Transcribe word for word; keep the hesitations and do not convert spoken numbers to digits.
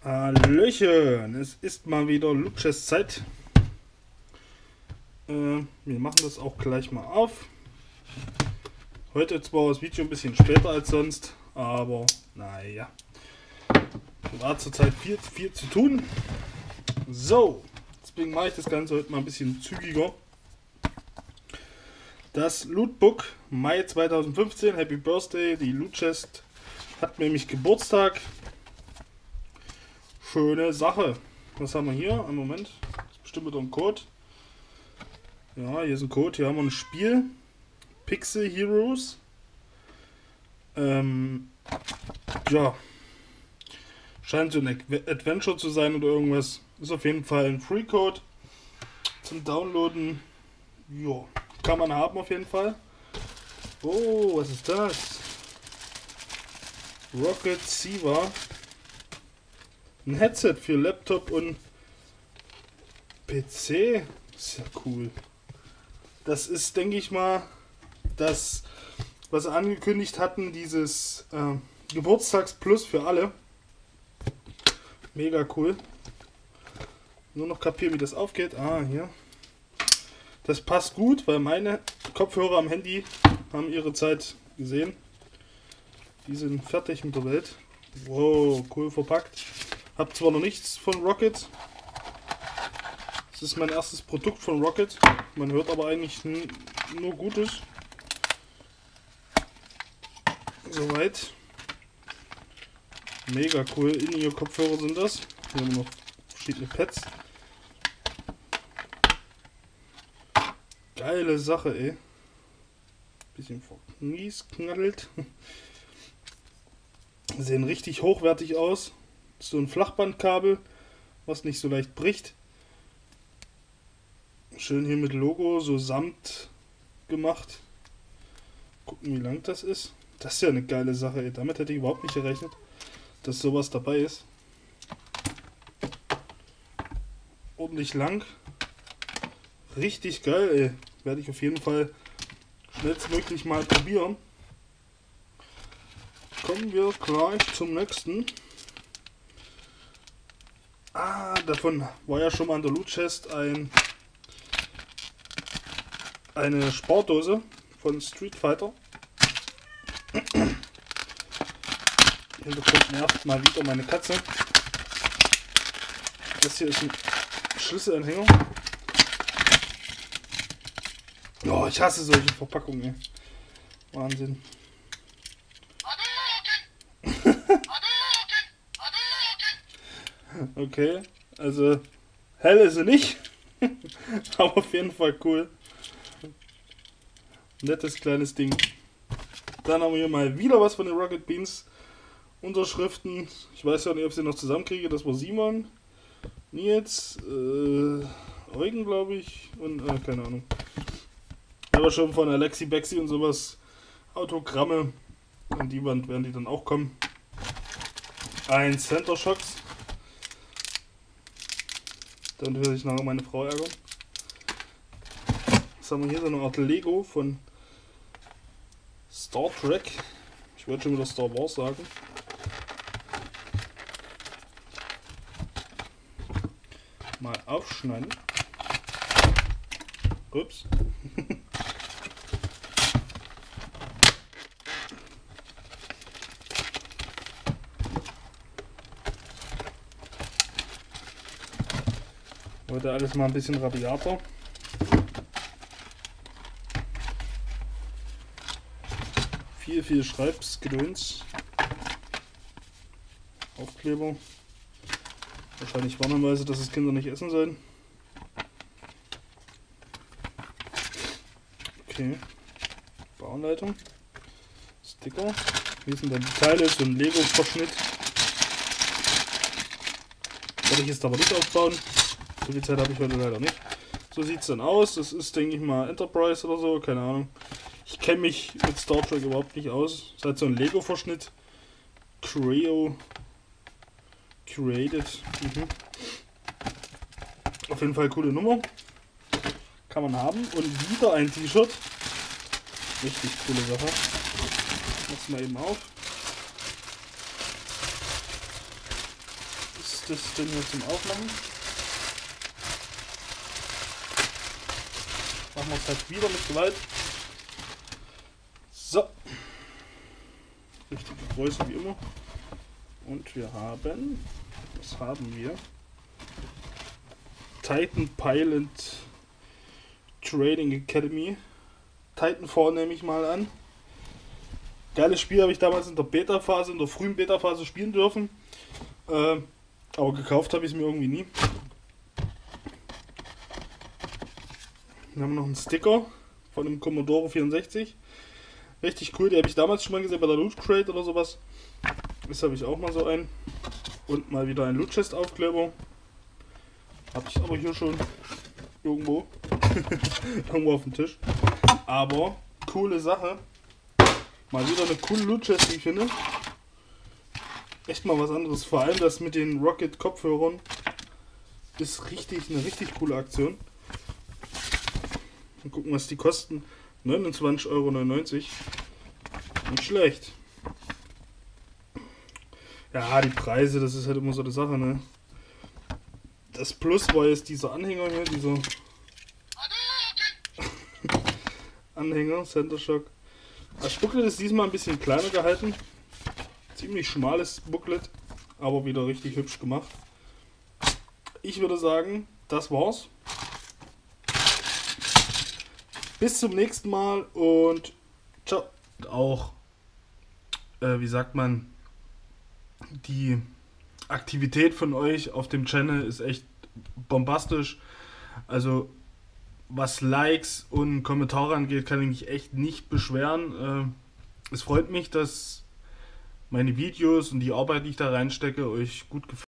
Hallöchen, es ist mal wieder Lutsches Zeit. Äh, wir machen das auch gleich mal auf. Heute zwar das Video ein bisschen später als sonst, aber naja. War zurzeit viel, viel zu tun. So, deswegen mache ich das Ganze heute mal ein bisschen zügiger. Das Lootbook Mai zweitausendfünfzehn, Happy Birthday, die Loot Chest hat nämlich Geburtstag. Schöne Sache. Was haben wir hier? Einen Moment. Das ist bestimmt wieder ein Code. Ja, hier ist ein Code. Hier haben wir ein Spiel. Pixel Heroes. Ähm, ja. Scheint so ein Adventure zu sein oder irgendwas. Ist auf jeden Fall ein Free Code zum Downloaden. Ja, kann man haben auf jeden Fall. Oh, was ist das? Rocket Siva. Ein Headset für Laptop und P C. Ist ja cool. Das ist, denke ich mal, das, was sie angekündigt hatten, dieses äh, Geburtstagsplus für alle. Mega cool. Nur noch kapieren, wie das aufgeht. Ah, hier. Das passt gut, weil meine Kopfhörer am Handy haben ihre Zeit gesehen. Die sind fertig mit der Welt. Wow, cool verpackt. Hab zwar noch nichts von Rocket. Das ist mein erstes Produkt von Rocket. Man hört aber eigentlich nur Gutes. Soweit. Mega cool. In-Ear-Kopfhörer sind das. Hier haben wir noch verschiedene Pads. Geile Sache, ey. Bisschen verkniesknallt. Sehen richtig hochwertig aus. So ein Flachbandkabel, was nicht so leicht bricht. Schön hier mit Logo, so Samt gemacht. Gucken, wie lang das ist. Das ist ja eine geile Sache, ey. Damit hätte ich überhaupt nicht gerechnet, dass sowas dabei ist. Ordentlich lang. Richtig geil, ey. Werde ich auf jeden Fall schnellstmöglich mal probieren. Kommen wir gleich zum nächsten. Ah, davon war ja schon mal an der Loot Chest ein, eine Sportdose von Street Fighter. Hintergrund nervt mal wieder meine Katze. Das hier ist ein Schlüsselanhänger. Oh, ich hasse solche Verpackungen, ey. Wahnsinn. Okay, also hell ist sie nicht, aber auf jeden Fall cool. Nettes kleines Ding. Dann haben wir hier mal wieder was von den Rocket Beans. Unterschriften. Ich weiß ja nicht, ob ich sie noch zusammenkriege. Das war Simon, Nils, äh, Eugen, glaube ich, und äh, keine Ahnung. Aber schon von Alexi Bexi und sowas. Autogramme. An die Wand werden die dann auch kommen. Ein Center Shocks. Dann würde ich nachher meine Frau ärgern. Was haben wir hier? So eine Art Lego von Star Trek. Ich wollte schon wieder Star Wars sagen. Mal aufschneiden. Ups. Heute alles mal ein bisschen rabiater. Viel, viel Schreibsgedöns. Aufkleber. Wahrscheinlich Warnhinweise, dass es Kinder nicht essen sollen. Okay. Bauanleitung. Sticker. Hier sind dann die Teile, so ein Lego-Verschnitt. Werde ich jetzt aber nicht aufbauen. So viel Zeit habe ich heute leider nicht. So sieht es dann aus. Das ist, denke ich mal, Enterprise oder so. Keine Ahnung. Ich kenne mich mit Star Trek überhaupt nicht aus. Es ist halt so ein Lego-Verschnitt. Creo. Curated. Mhm. Auf jeden Fall coole Nummer. Kann man haben. Und wieder ein T-Shirt. Richtig coole Sache. Mach's mal eben auf. das denn hier zum Aufmachen. Machen wir es halt wieder mit Gewalt. So. Richtige Größe wie immer. Und wir haben, was haben wir? Titan Pilot Trading Academy. Titanfall nehme ich mal an. Geiles Spiel, habe ich damals in der Beta-Phase, in der frühen Beta-Phase spielen dürfen. Äh, aber gekauft habe ich es mir irgendwie nie. Dann haben wir noch einen Sticker von einem Commodore vierundsechzig. Richtig cool, die habe ich damals schon mal gesehen bei der Loot Crate oder sowas. Jetzt habe ich auch mal so einen. Und mal wieder ein Loot Chest Aufkleber. Habe ich aber hier schon irgendwo. irgendwo auf dem Tisch. Aber coole Sache. Mal wieder eine coole Loot Chest, wie ich finde. Echt mal was anderes. Vor allem das mit den Rocket Kopfhörern ist richtig eine richtig coole Aktion. Mal gucken, was die kosten. neunundzwanzig Euro neunundneunzig. Nicht schlecht. Ja, die Preise, das ist halt immer so eine Sache, ne? Das Plus war jetzt dieser Anhänger hier, dieser Anhänger, Center Shock. Das Booklet ist diesmal ein bisschen kleiner gehalten. Ziemlich schmales Booklet, aber wieder richtig hübsch gemacht. Ich würde sagen, das war's. Bis zum nächsten Mal und ciao. Auch, äh, wie sagt man, die Aktivität von euch auf dem Channel ist echt bombastisch. Also was Likes und Kommentare angeht, kann ich mich echt nicht beschweren. Äh, es freut mich, dass meine Videos und die Arbeit, die ich da reinstecke, euch gut gefallen.